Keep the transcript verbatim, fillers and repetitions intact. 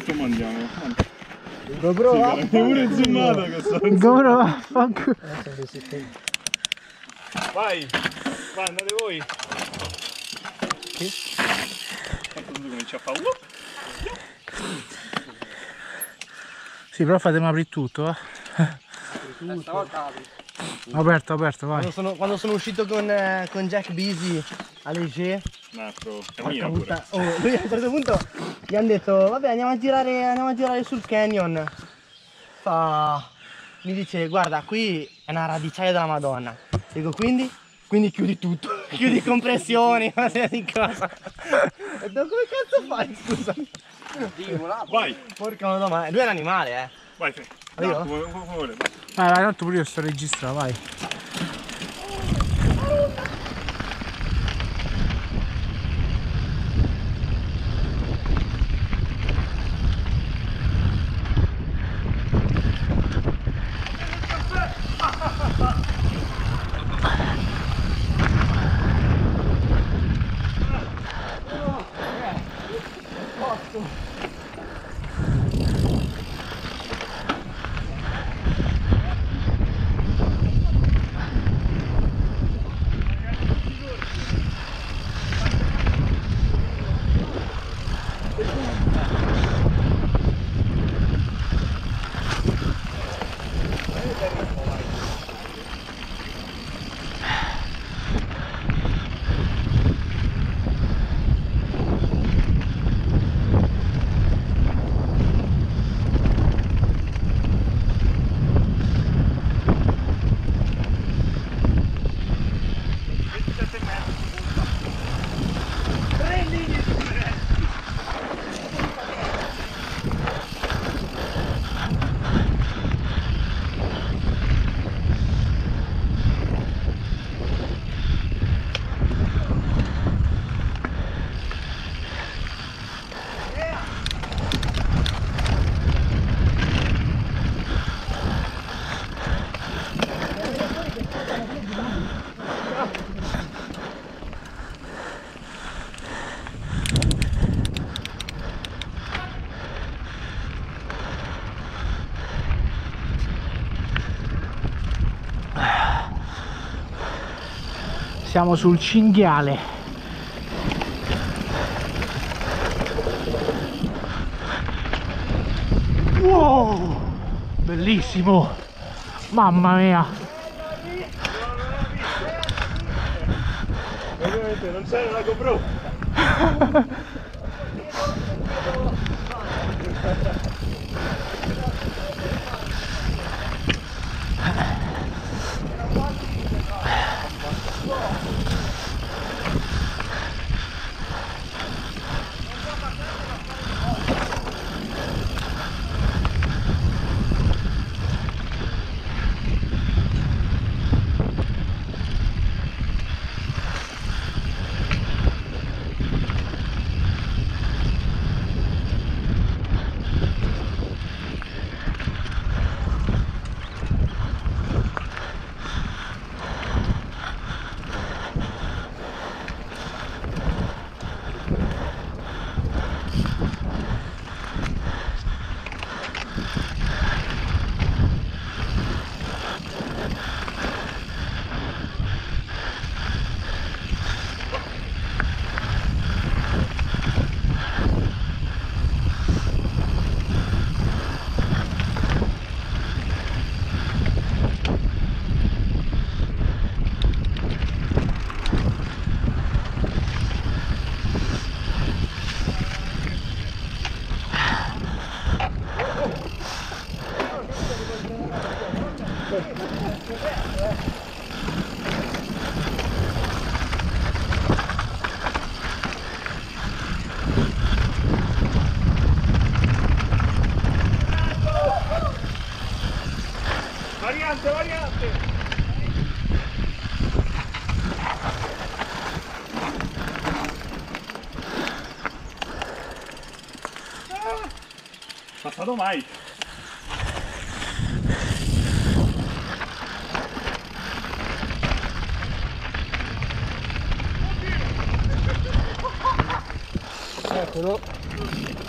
quanto mandiamo? GoPro va? È pure zoomato che sto. GoPro va? Fanculo. Vai! Vai, andate voi! Che? Tanto tu cominci a fare. Sì, però fatemi aprire tutto, eh. Stavolta apri. Aperto, aperto, vai. Quando sono, quando sono uscito con, eh, con Jack Busy a Leger, Un altro cammina pure. oh, lui a un certo punto gli hanno detto vabbè andiamo a girare, andiamo a girare sul canyon. Fa, mi dice guarda qui è una radicciaia della Madonna. Dico quindi? Quindi chiudi tutto, chiudi compressioni, una serie di cose. E dopo come cazzo fai scusa? Vai! Porca madonna, lui è un animale eh. Vai Fe. Io? No, come, come vuole, vai. Vai, vai, tanto pure io sto registrando, vai. Siamo sul cinghiale. Wow! Bellissimo! Mamma mia! Ovviamente non c'era la GoPro. Variante, variante! Ah, passato mai! Eccolo.